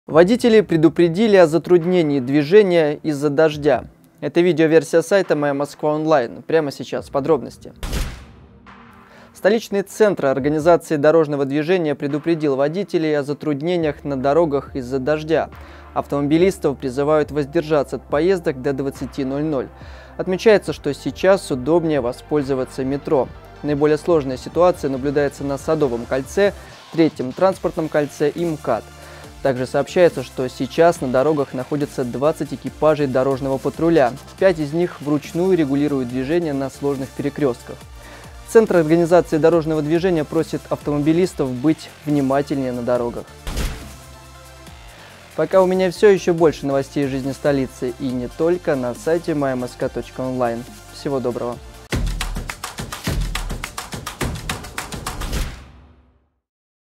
Водители предупредили о затруднении движения из-за дождя. Это видеоверсия сайта «Моя Москва онлайн». Прямо сейчас подробности. Столичный центр организации дорожного движения предупредил водителей о затруднениях на дорогах из-за дождя. Автомобилистов призывают воздержаться от поездок до 20:00. Отмечается, что сейчас удобнее воспользоваться метро. Наиболее сложная ситуация наблюдается на Садовом кольце, Третьем транспортном кольце и МКАД. Также сообщается, что сейчас на дорогах находится 20 экипажей дорожного патруля. 5 из них вручную регулируют движение на сложных перекрестках. Центр организации дорожного движения просит автомобилистов быть внимательнее на дорогах. Пока у меня все, еще больше новостей из жизни столицы и не только на сайте mymosk.online. Всего доброго!